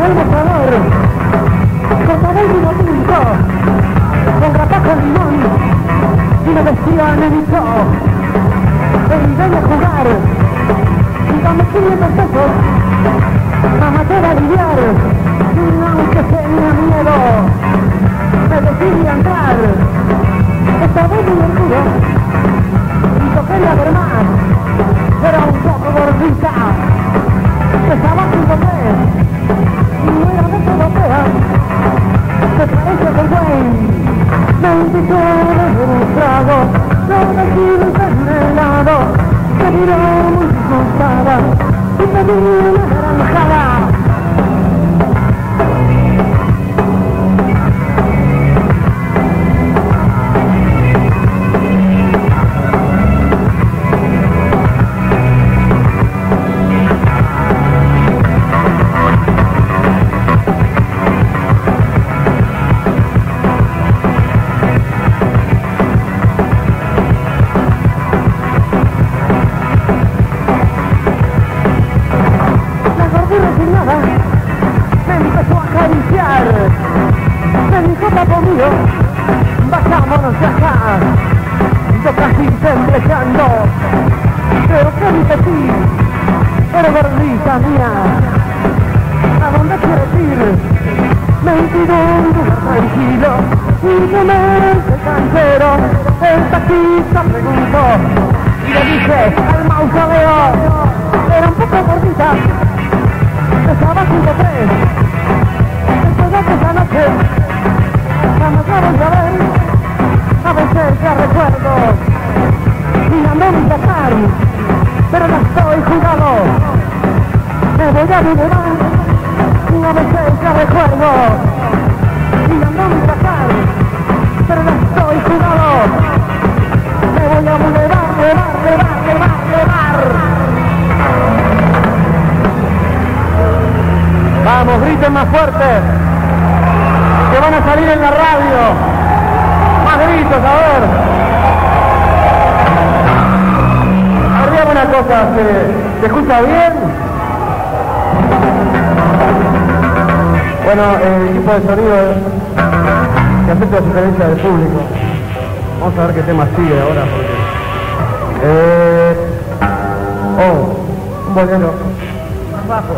el mostrador, con todo el vino tinto, con grapa con limón, y me decía, nenito, ven a jugar, y dame 500 pesos, mamá te va a aliviar, y aunque tenía miedo, me decidí a entrar, estaba muy divertido, y yo quería ver más, era un poco gordita, pesaba 5 y no era de europea, se parece que el güey me invitó a beber un trago, yo decidí envenenado, me miró muy disgustada y me dio una naranjada. Bajámonos de acá, yo casi temblando, pero que dice sí, pero gordita mía, ¿a dónde quieres ir? Me pido un lugar tranquilo, y no me cansero, el taxista preguntó, y le dije al mausoleo, era un poco gordita, pesaba 5'3", después de esa noche, jamás la volví a ver, a veces ya recuerdo, mirando mi sacar, pero no estoy jugado, me voy a liberar, a veces ya recuerdo, mirando mi sacar, pero no estoy jugado, me voy a levar. Vamos, griten más fuerte, que van a salir en la radio. Más gritos, a ver. Haríamos una cosa, ¿se escucha bien? Bueno, el equipo de sonido que acepta la sugerencia del público. Vamos a ver qué tema sigue ahora. Un bolero. Más bajo.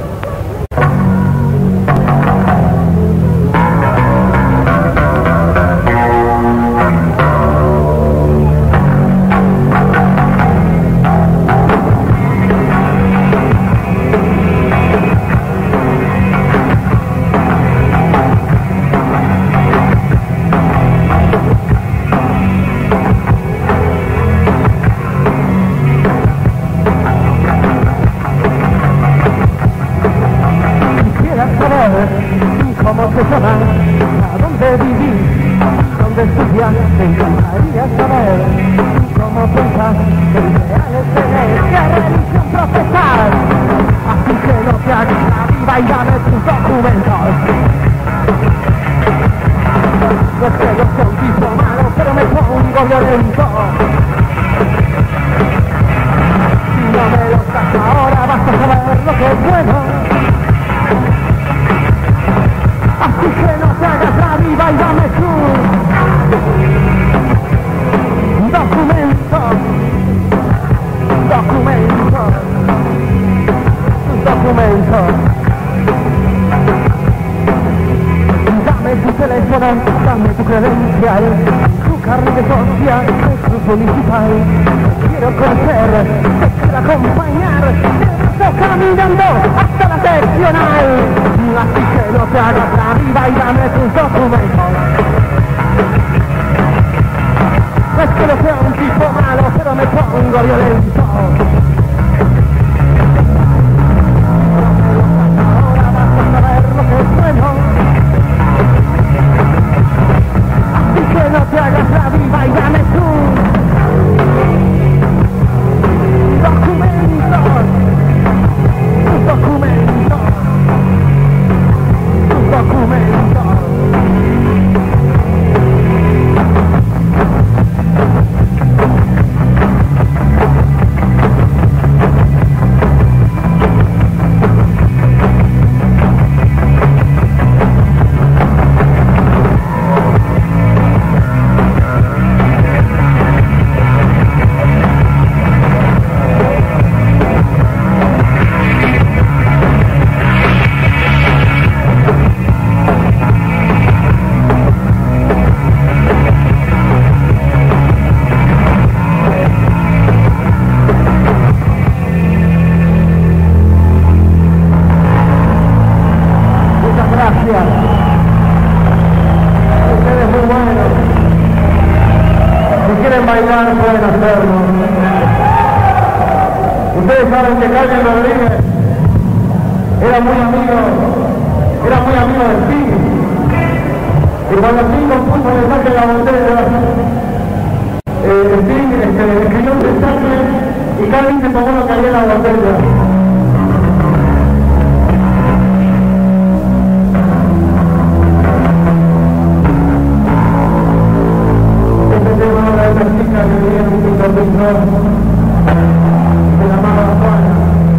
¿Cómo se llama? ¿A dónde vivís? ¿Dónde estudias? Me encantaría saber cómo pensás que ideales tenés, qué religión profesar. Así que no te hagas la viva y dame tus documentos. No es que yo soy un tipo malo, pero me pongo violento. Si no me lo das ahora, vas a saber lo que es bueno. Así que no te hagas la viva y dame tu documento. Dame tu teléfono, dame tu credencial, tu carnet social, tu municipal. Quiero conocer, te quiero acompañar, te estoy caminando hasta la seccional. Así que no te hagas la viva y dame tus documentos. No es que no sea un tipo malo, pero me pongo violento. Ahora vas a saber lo que es bueno. Así que no te hagas la viva y dame tus documentos. Tus documentos. Documento. gracias. Ustedes muy buenos. Si quieren bailar pueden hacerlo. Ustedes saben que Carmen Rodríguez era muy amigo del Ping. Y cuando el Ping compuso el mensaje de la botella, el Ping escribió un mensaje y Carmen se tomó lo que había en la botella. Se llamaba Juana.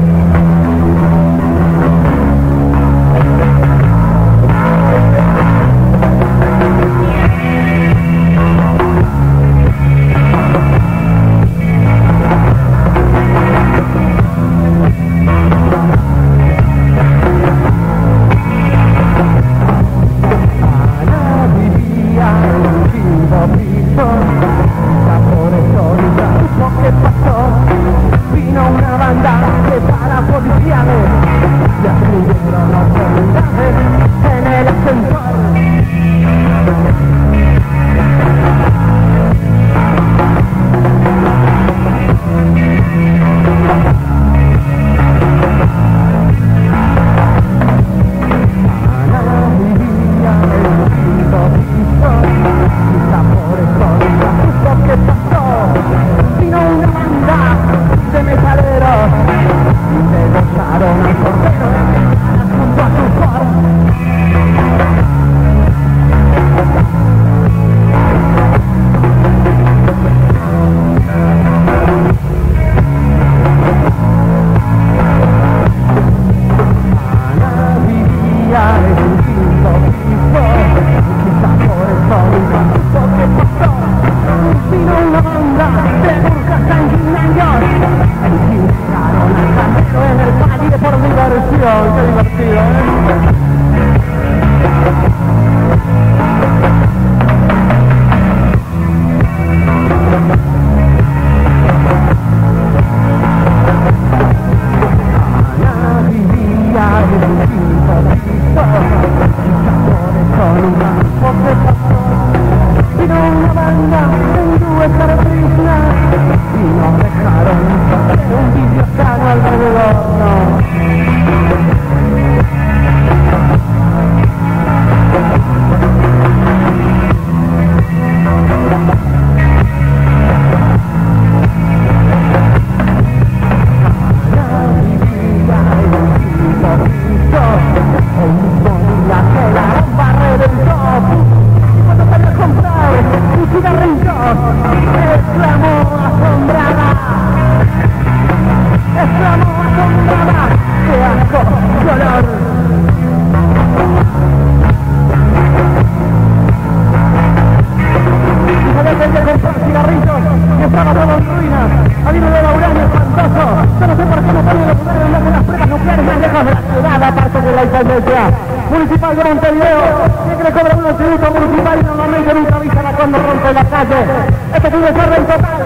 Municipal de Montevideo, que le cobra un tributo municipal y normalmente nunca avisan a cuando rompe la calle. Este fin de orden total.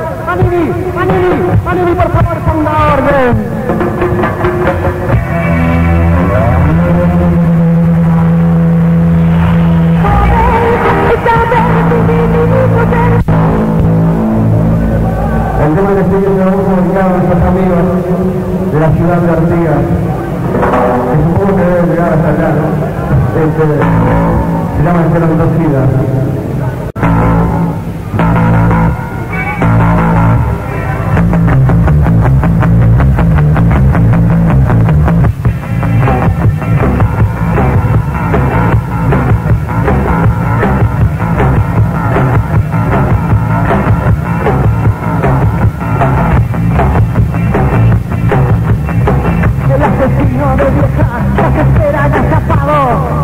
Manini, por favor, ponga orden. El tema de este video vamos a dedicar a nuestros amigos de la ciudad de Artigas, que supongo que deben llegar hasta allá, ¿no? Se llama Esperantocida. El asesino de vieja, la que espera agazapado.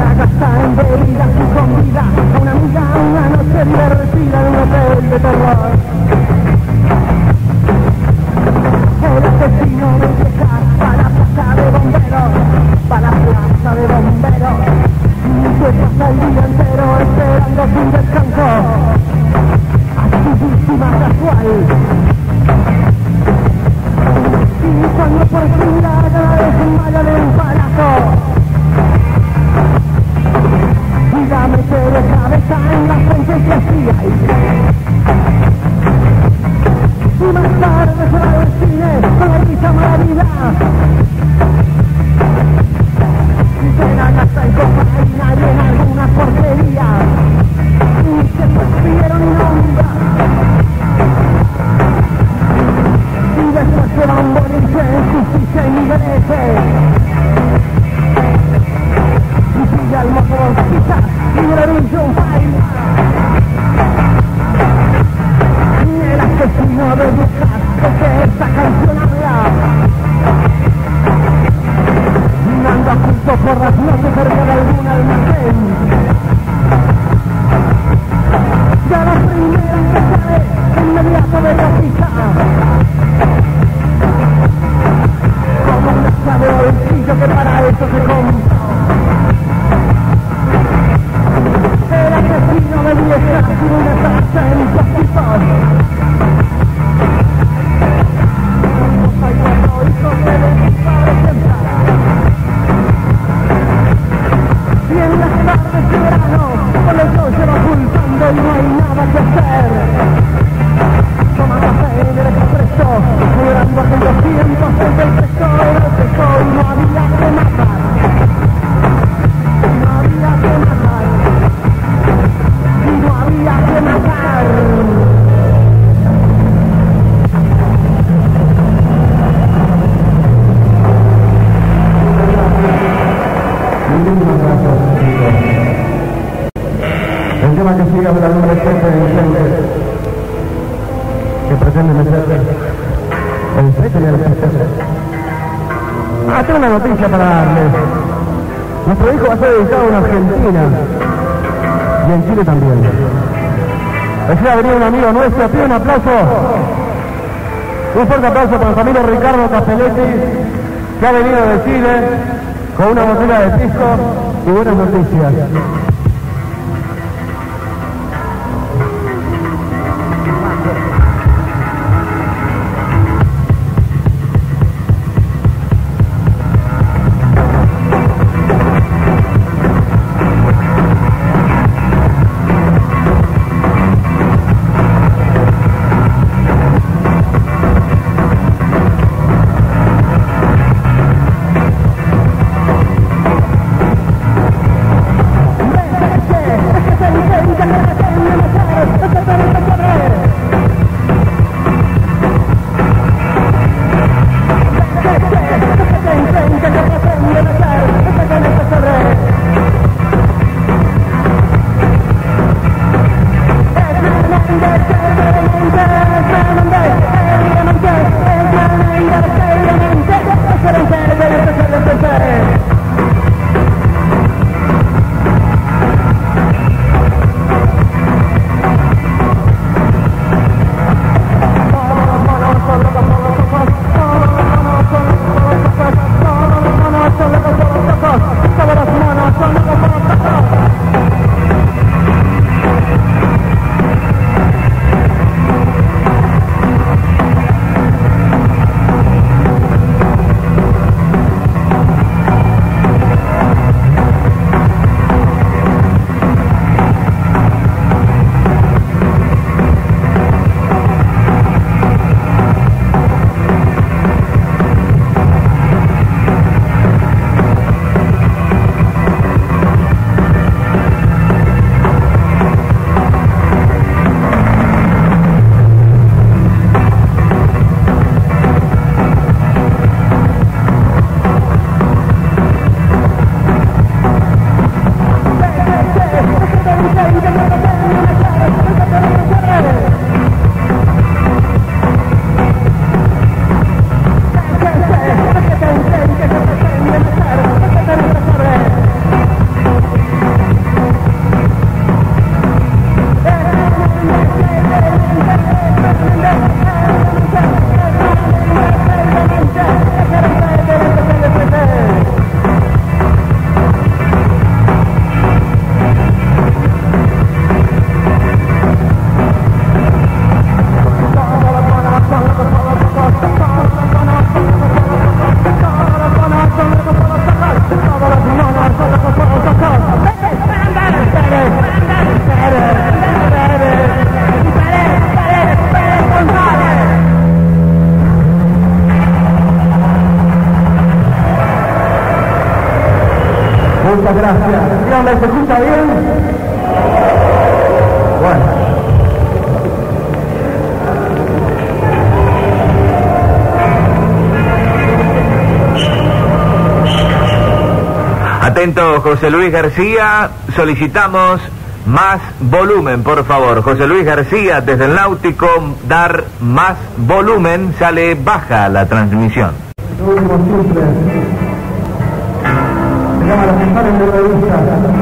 Una amiga, una noche divertida en un hotel de terror. lleno de viejas, de que esta canción habla. Anda justo por las noches cerca de algún almacén. Ya la primera que sale, inmediato de la pista. Como una llave o bolsillo que para eso se compra. El asesino de viejas y una taza en sus tipos. Hay cuatro hijos de los padres siempre. Y en las tardes de verano, solo yo llevo ocultando y no hay nada que hacer. Toma café en el expreso, llorando aquellos tiempos en que el tesoro era el tesoro y no había que matar. No había que matar. Y no había que matar. El tema que sigue es un adolescente que pretende meter el feto y el festejo. Tengo una noticia para darles. Nuestro hijo va a ser dedicado en Argentina y en Chile también. Recién ha venido un amigo nuestro, pide un aplauso. Un fuerte aplauso para el familia Ricardo Castelletti, que ha venido de Chile con una botella de pisco y buenas noticias. Muchas gracias. Dígame, ¿se escucha bien? Bueno. Atento, José Luis García, solicitamos más volumen, por favor. José Luis García, desde el Náutico, dar más volumen, sale baja la transmisión. Lo último simple. Se llama Los que salen de revista.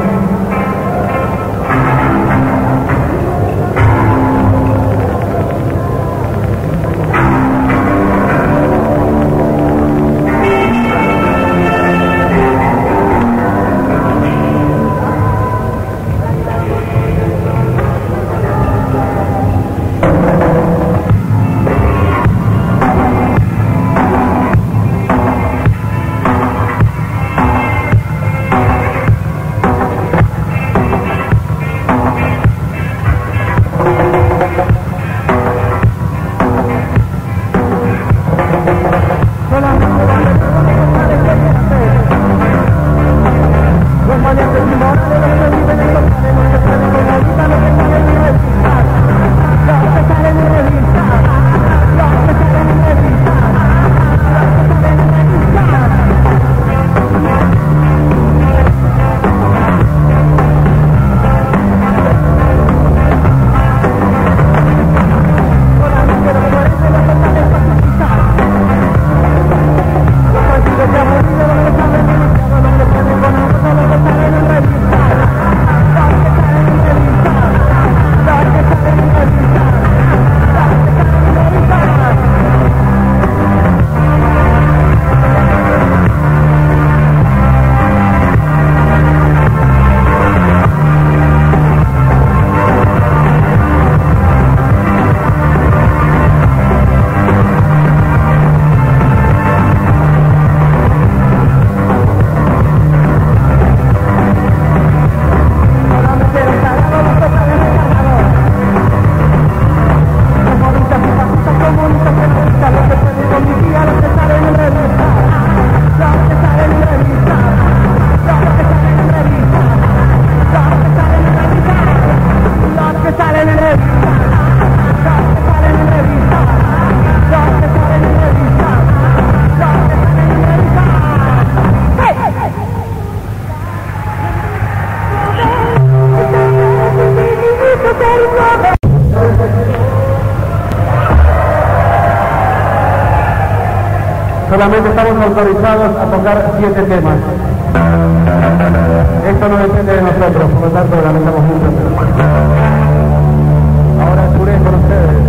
Solamente estamos autorizados a tocar 7 temas. Esto no depende de nosotros, por lo tanto lamentamos mucho. Ahora es puré con ustedes.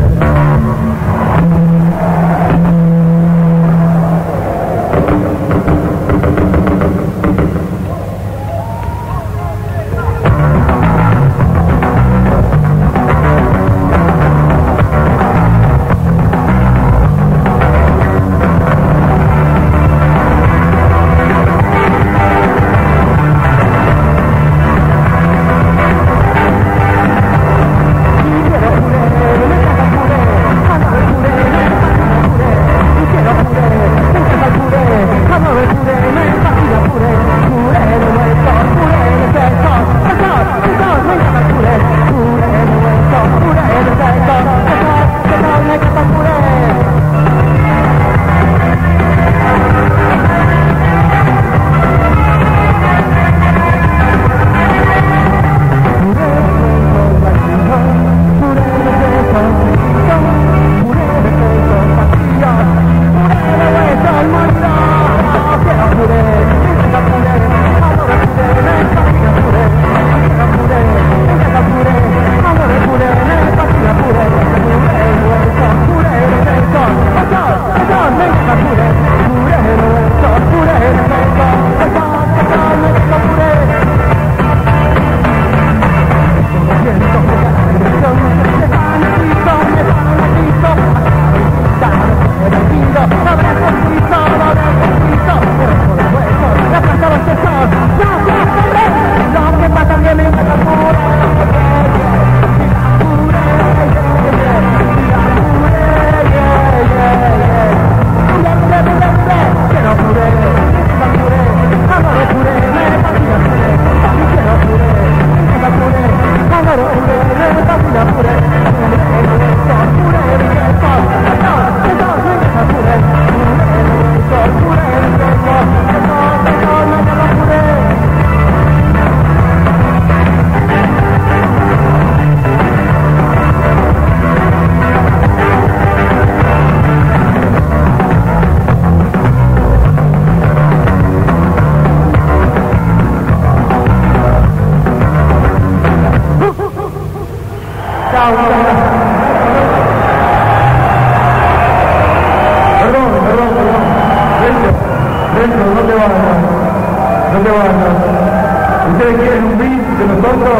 adentro, no te vayas. No te vayas. ¿Ustedes quieren un beat de nosotros?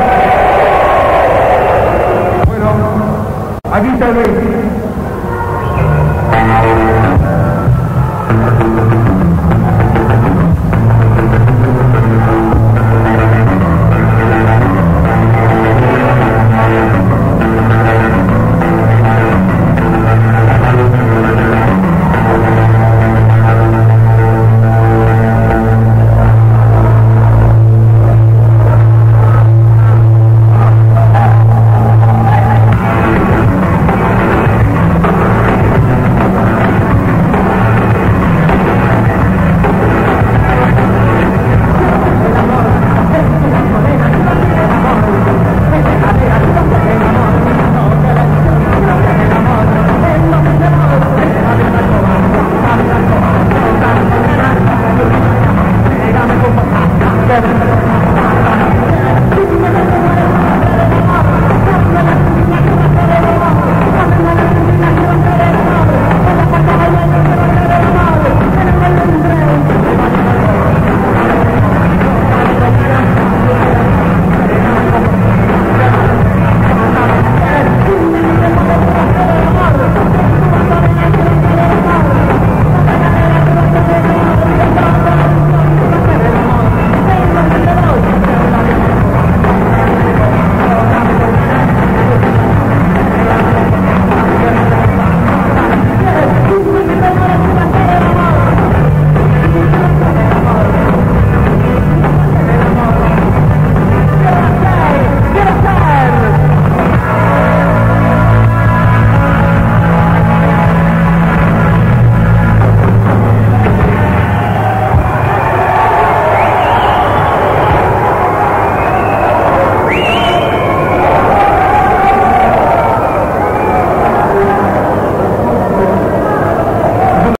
Bueno, aquí está el beat.